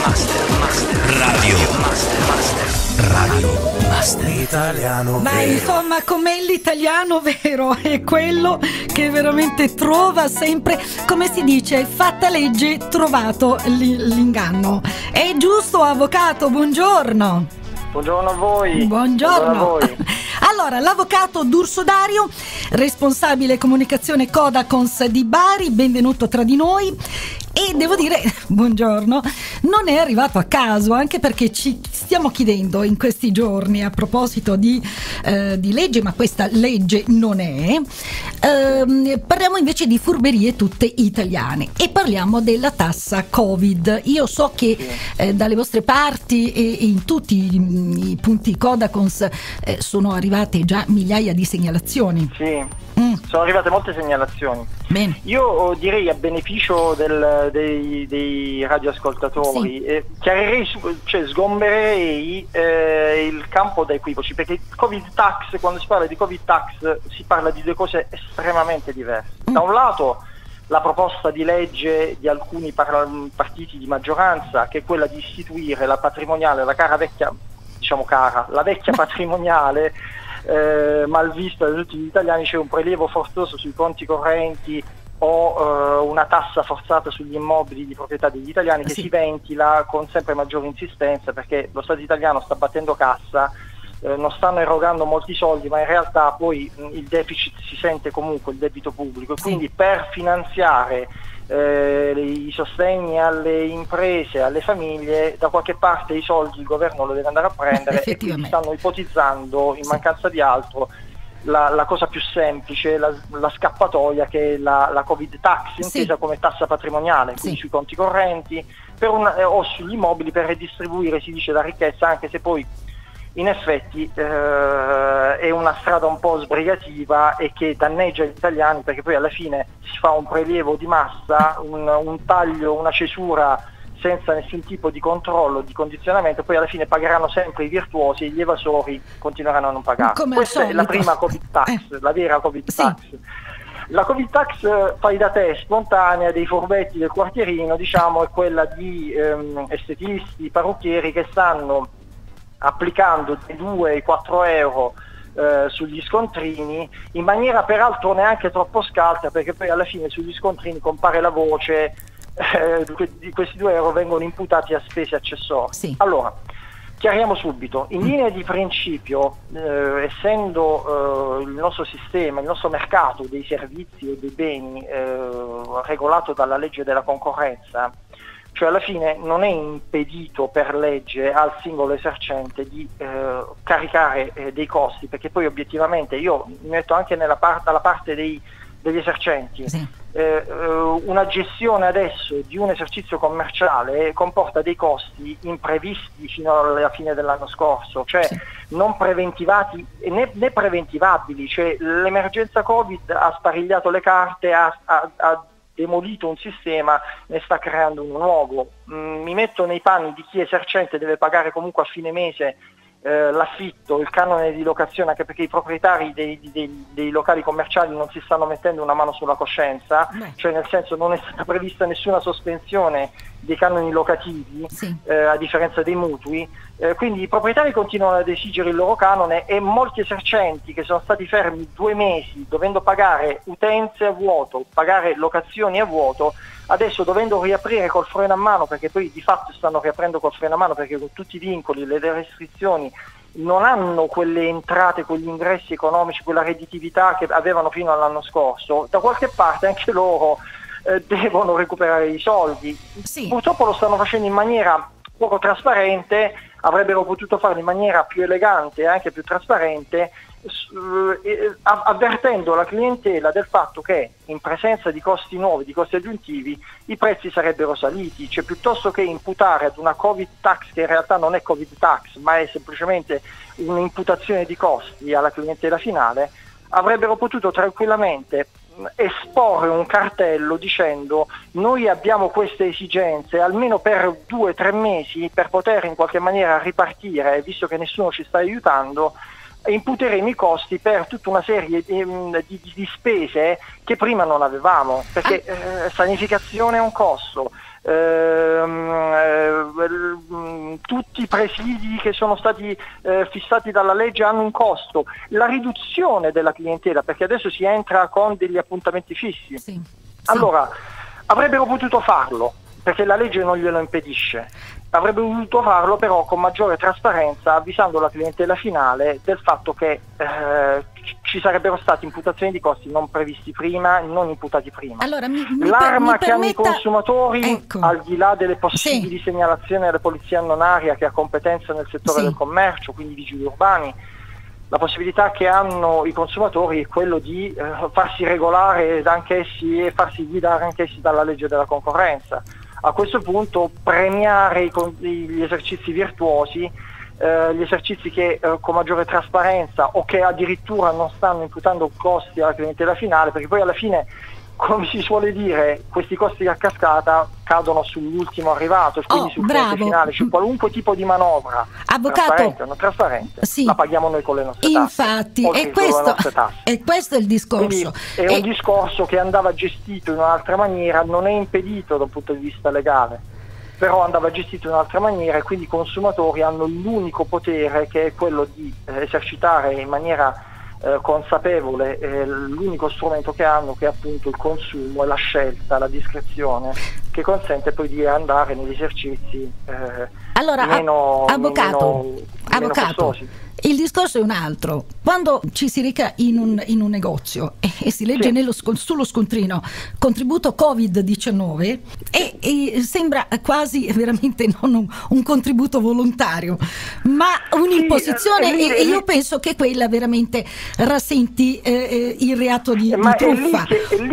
Radio Master Italiano. Ma insomma, com'è l'italiano vero? È quello che veramente trova sempre, come si dice, fatta legge, trovato l'inganno. È giusto, avvocato? Buongiorno. Buongiorno a voi. Buongiorno a voi. Allora, l'avvocato D'Urso Dario, responsabile comunicazione Codacons di Bari, benvenuto tra di noi. E devo dire, buongiorno, non è arrivato a caso, anche perché ci stiamo chiedendo in questi giorni, a proposito di legge, ma questa legge non è, parliamo invece di furberie tutte italiane e parliamo della tassa Covid. Io so che dalle vostre parti e in tutti i punti Codacons sono arrivate già migliaia di segnalazioni. Sì. Sono arrivate molte segnalazioni. Bene. Io direi, a beneficio dei radioascoltatori, sì, chiarirei, cioè sgomberei il campo da equivoci, perché Covid tax, quando si parla di Covid tax si parla di due cose estremamente diverse. Da un lato la proposta di legge di alcuni partiti di maggioranza, che è quella di istituire la patrimoniale, la vecchia patrimoniale malvista da tutti gli italiani, c'è un prelievo forzoso sui conti correnti o una tassa forzata sugli immobili di proprietà degli italiani, che si ventila con sempre maggiore insistenza, perché lo Stato italiano sta battendo cassa, non stanno erogando molti soldi, ma in realtà poi il deficit si sente comunque, il debito pubblico, e quindi per finanziare i sostegni alle imprese, alle famiglie, da qualche parte i soldi il governo lo deve andare a prendere, e quindi stanno ipotizzando, in mancanza di altro, la cosa più semplice, la scappatoia, che è la Covid tax, intesa come tassa patrimoniale, quindi sui conti correnti o sugli immobili, per redistribuire, si dice, la ricchezza, anche se poi in effetti è una strada un po' sbrigativa e che danneggia gli italiani, perché poi alla fine si fa un prelievo di massa, un taglio, una cesura senza nessun tipo di controllo, di condizionamento, poi alla fine pagheranno sempre i virtuosi e gli evasori continueranno a non pagare. Questa è la prima Covid tax, la vera Covid tax. La Covid tax fai da te, spontanea, dei furbetti del quartierino, diciamo, è quella di estetisti, parrucchieri, che stanno applicando dei 2 ai 4 euro sugli scontrini, in maniera peraltro neanche troppo scaltra, perché poi alla fine sugli scontrini compare la voce di questi 2 euro vengono imputati a spese accessorie. Allora, chiariamo subito, in linea di principio, essendo il nostro sistema, il nostro mercato dei servizi e dei beni regolato dalla legge della concorrenza, cioè alla fine non è impedito per legge al singolo esercente di caricare dei costi, perché poi obiettivamente io mi metto anche dalla parte degli esercenti. Una gestione adesso di un esercizio commerciale comporta dei costi imprevisti fino alla fine dell'anno scorso, cioè non preventivati né preventivabili, cioè l'emergenza Covid ha sparigliato le carte, ha demolito un sistema, ne sta creando uno nuovo. Mi metto nei panni di chi esercente deve pagare comunque a fine mese l'affitto, il canone di locazione, anche perché i proprietari dei locali commerciali non si stanno mettendo una mano sulla coscienza, cioè nel senso non è stata prevista nessuna sospensione dei canoni locativi, a differenza dei mutui, quindi i proprietari continuano ad esigere il loro canone, e molti esercenti che sono stati fermi 2 mesi dovendo pagare utenze a vuoto, pagare locazioni a vuoto, adesso dovendo riaprire col freno a mano, perché poi di fatto stanno riaprendo col freno a mano, perché con tutti i vincoli, le restrizioni, non hanno quelle entrate, quegli ingressi economici, quella redditività che avevano fino all'anno scorso, da qualche parte anche loro devono recuperare i soldi. Purtroppo lo stanno facendo in maniera poco trasparente, avrebbero potuto farlo in maniera più elegante e anche più trasparente, avvertendo la clientela del fatto che in presenza di costi nuovi, di costi aggiuntivi, i prezzi sarebbero saliti, cioè piuttosto che imputare ad una Covid tax, che in realtà non è Covid tax ma è semplicemente un'imputazione di costi alla clientela finale, avrebbero potuto tranquillamente esporre un cartello dicendo: noi abbiamo queste esigenze almeno per 2-3 mesi per poter in qualche maniera ripartire, visto che nessuno ci sta aiutando, imputeremo i costi per tutta una serie di spese che prima non avevamo, perché sanificazione è un costo, tutti i presidi che sono stati fissati dalla legge hanno un costo, la riduzione della clientela, perché adesso si entra con degli appuntamenti fissi. Sì. Allora, avrebbero potuto farlo, perché la legge non glielo impedisce. Avrebbero potuto farlo però con maggiore trasparenza, avvisando la clientela finale del fatto che ci sarebbero state imputazioni di costi non previsti prima, non imputati prima. Allora, l'arma che hanno i permetta... consumatori, ecco, al di là delle possibili segnalazioni alla polizia annonaria che ha competenza nel settore del commercio, quindi vigili urbani, la possibilità che hanno i consumatori è quello di farsi regolare anch'essi e farsi guidare anch'essi dalla legge della concorrenza. A questo punto premiare gli esercizi virtuosi, gli esercizi che con maggiore trasparenza o che addirittura non stanno imputando costi alla clientela finale, perché poi alla fine, come si suole dire, questi costi a cascata cadono sull'ultimo arrivato, quindi sul cliente finale. Cioè qualunque tipo di manovra, avvocato, trasparente o non trasparente, sì, la paghiamo noi con le nostre infatti, tasse. E questo è il discorso. Quindi è un discorso che andava gestito in un'altra maniera, non è impedito dal punto di vista legale, però andava gestito in un'altra maniera, e quindi i consumatori hanno l'unico potere, che è quello di esercitare in maniera consapevole l'unico strumento che hanno, che è appunto il consumo e la scelta, la discrezione, che consente poi di andare negli esercizi allora, meno avvocato, costosi. Il discorso è un altro. Quando ci si reca in un negozio e si legge sullo scontrino contributo Covid-19 e sembra quasi veramente non un contributo volontario, ma un'imposizione, e io penso che quella veramente rassenti il reato di truffa.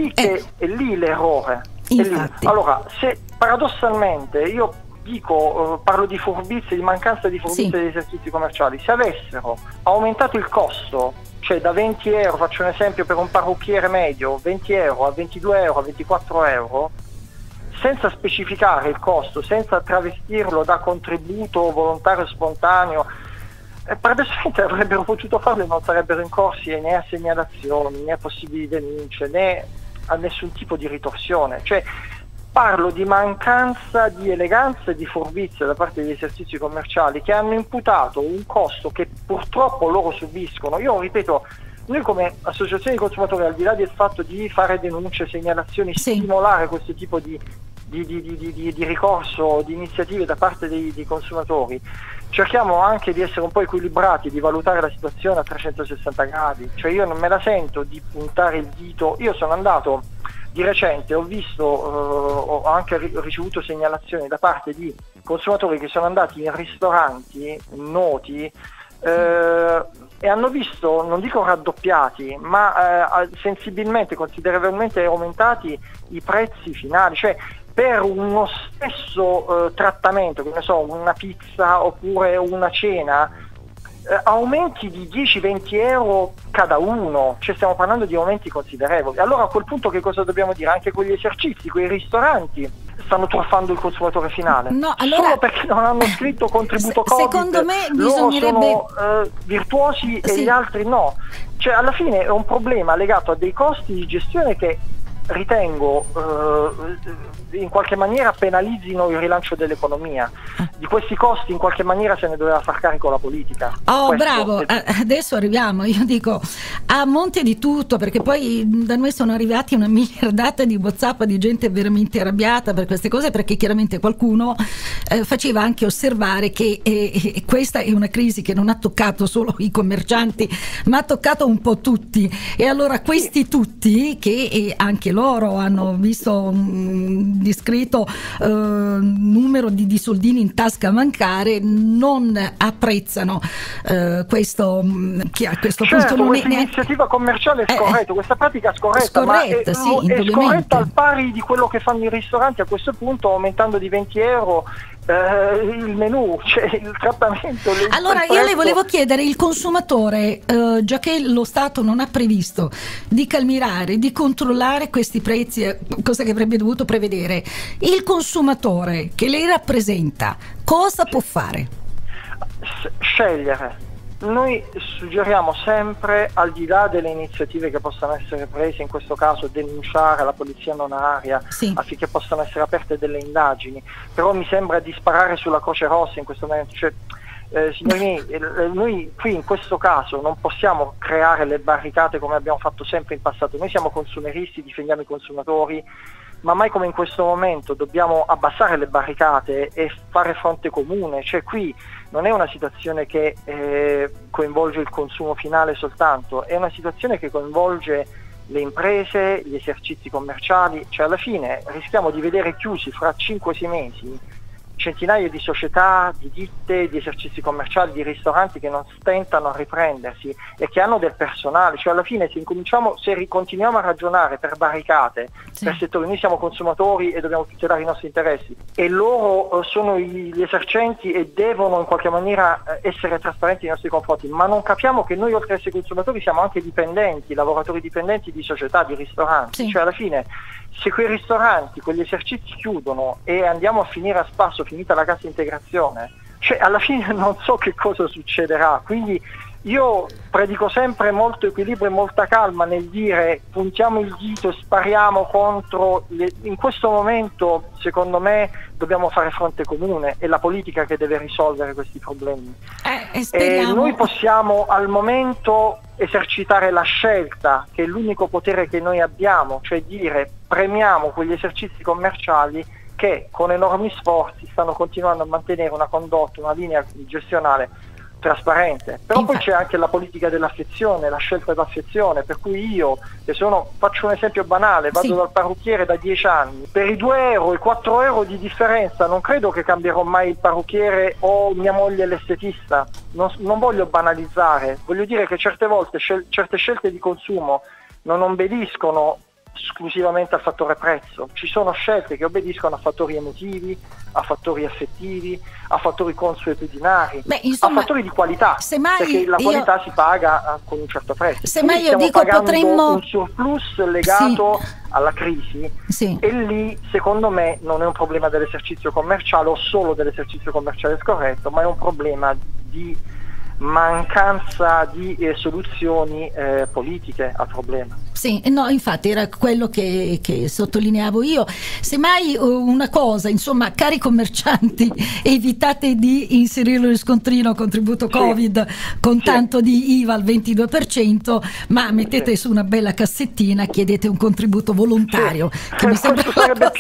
È lì l'errore. Infatti. Allora, se paradossalmente io parlo di furbizie, di mancanza di furbizie degli esercizi commerciali, se avessero aumentato il costo, cioè da 20 euro, faccio un esempio per un parrucchiere medio, 20 euro a 22 euro, a 24 euro, senza specificare il costo, senza travestirlo da contributo volontario spontaneo, paradossalmente avrebbero potuto farlo e non sarebbero incorsi né a segnalazioni, né a possibili denunce, né a nessun tipo di ritorsione. Cioè, parlo di mancanza di eleganza e di furbizia da parte degli esercizi commerciali, che hanno imputato un costo che purtroppo loro subiscono. Io ripeto, noi come associazione di consumatori, al di là del fatto di fare denunce, segnalazioni, stimolare questo tipo di ricorso, di iniziative da parte dei consumatori, cerchiamo anche di essere un po' equilibrati, di valutare la situazione a 360 gradi. Cioè, io non me la sento di puntare il dito. Io sono andato di recente, ho visto, ho anche ricevuto segnalazioni da parte di consumatori che sono andati in ristoranti noti e hanno visto, non dico raddoppiati, ma sensibilmente, considerevolmente aumentati i prezzi finali. Cioè, per uno stesso trattamento, che ne so, una pizza oppure una cena, aumenti di 10-20 euro cada uno, cioè stiamo parlando di aumenti considerevoli. Allora a quel punto che cosa dobbiamo dire? Anche quegli esercizi, quei ristoranti stanno truffando il consumatore finale, solo perché non hanno scritto contributo Covid. Secondo me bisognerebbe... Loro sono virtuosi e gli altri no. Cioè, alla fine è un problema legato a dei costi di gestione che ritengo in qualche maniera penalizzino il rilancio dell'economia. Di questi costi in qualche maniera se ne doveva far carico la politica. Bravo, adesso arriviamo, io dico, a monte di tutto, perché poi da noi sono arrivati una miliardata di WhatsApp di gente veramente arrabbiata per queste cose, perché chiaramente qualcuno faceva anche osservare che questa è una crisi che non ha toccato solo i commercianti, ma ha toccato un po' tutti, e allora questi tutti, che anche loro hanno visto un discreto numero di soldini in tasca mancare, non apprezzano questo punto. Non questa iniziativa commerciale è scorretta, questa pratica è scorretta, ma è scorretta al pari di quello che fanno i ristoranti a questo punto, aumentando di 20 euro il menù, cioè il trattamento. Allora io le volevo chiedere, il consumatore, già che lo Stato non ha previsto di calmierare, di controllare questi prezzi, cosa che avrebbe dovuto prevedere, il consumatore che lei rappresenta cosa può fare? Scegliere. noi suggeriamo sempre, al di là delle iniziative che possano essere prese, in questo caso denunciare la polizia nonaria, sì, affinché possano essere aperte delle indagini, però mi sembra di sparare sulla Croce Rossa in questo momento. Cioè, signori miei, noi qui in questo caso non possiamo creare le barricate come abbiamo fatto sempre in passato. Noi siamo consumeristi, difendiamo i consumatori, ma mai come in questo momento dobbiamo abbassare le barricate e fare fronte comune. Cioè qui non è una situazione che coinvolge il consumo finale soltanto, è una situazione che coinvolge le imprese, gli esercizi commerciali. Cioè alla fine rischiamo di vedere chiusi fra 5-6 mesi centinaia di società, di ditte, di esercizi commerciali, di ristoranti che non stentano a riprendersi e che hanno del personale. Cioè alla fine se continuiamo a ragionare per barricate, sì, per settori, noi siamo consumatori e dobbiamo tutelare i nostri interessi e loro sono gli esercenti e devono in qualche maniera essere trasparenti nei nostri confronti, ma non capiamo che noi oltre ad essere consumatori siamo anche dipendenti, lavoratori dipendenti di società, di ristoranti. Sì. Cioè alla fine se quei ristoranti, quegli esercizi chiudono e andiamo a finire a spasso, finita la cassa integrazione, cioè alla fine non so che cosa succederà. Quindi io predico sempre molto equilibrio e molta calma nel dire puntiamo il dito e spariamo contro in questo momento secondo me dobbiamo fare fronte comune, è la politica che deve risolvere questi problemi. Noi possiamo al momento esercitare la scelta, che è l'unico potere che noi abbiamo, cioè dire premiamo quegli esercizi commerciali che con enormi sforzi stanno continuando a mantenere una condotta, una linea gestionale trasparente. Però poi c'è anche la politica dell'affezione, la scelta d'affezione, per cui io che faccio un esempio banale, vado dal parrucchiere da 10 anni, per i 2 euro, i 4 euro di differenza non credo che cambierò mai il parrucchiere o mia moglie l'estetista. Non voglio banalizzare, voglio dire che certe volte certe scelte di consumo non obbediscono esclusivamente al fattore prezzo, ci sono scelte che obbediscono a fattori emotivi, a fattori affettivi, a fattori consuetudinari, a fattori di qualità, perché la qualità si paga con un certo prezzo. Semmai io dico potremmo un surplus legato alla crisi e lì secondo me non è un problema dell'esercizio commerciale o solo dell'esercizio commerciale scorretto, ma è un problema di mancanza di soluzioni politiche al problema. Sì, no, infatti era quello che sottolineavo io. Semmai una cosa, insomma, cari commercianti, evitate di inserire il scontrino contributo Covid con tanto di IVA al 22%, ma mettete su una bella cassettina, chiedete un contributo volontario. Che mi sembra sarebbe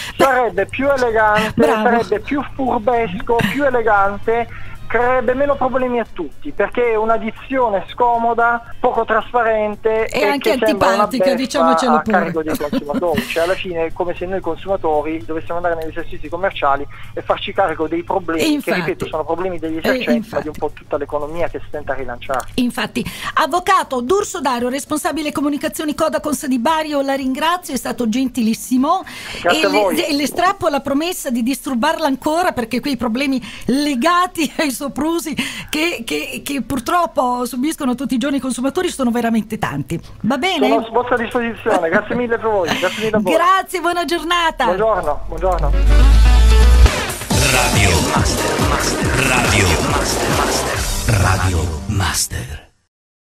più elegante, sarebbe più furbesco, più elegante, creerebbe meno problemi a tutti, perché è un'addizione scomoda, poco trasparente e anche antipatica, diciamocelo pure, a carico dei consumatori. Cioè alla fine è come se noi consumatori dovessimo andare negli esercizi commerciali e farci carico dei problemi, che ripeto sono problemi degli esercenti, ma di un po' tutta l'economia che si tenta a rilanciare. Infatti, avvocato D'Urso Dario, responsabile comunicazioni Codacons di Bari, io la ringrazio, è stato gentilissimo. Grazie a voi. E le strappo la promessa di disturbarla ancora, perché quei problemi legati ai soprusi che purtroppo subiscono tutti i giorni i consumatori sono veramente tanti. Va bene? Sono a vostra disposizione, grazie mille per voi, grazie mille a voi. Grazie, buona giornata. Buongiorno. Radio Master.